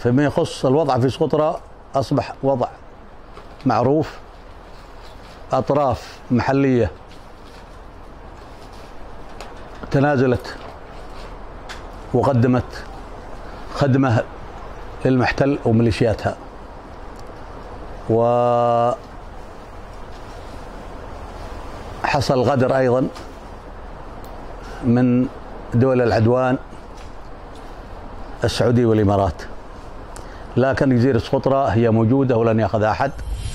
فيما يخص الوضع في سقطرى أصبح وضع معروف. أطراف محلية تنازلت وقدمت خدمة للمحتل وميليشياتها، وحصل غدر أيضا من دول العدوان السعودية والإمارات، لكن جزيرة سقطرى هي موجودة ولن يأخذها أحد.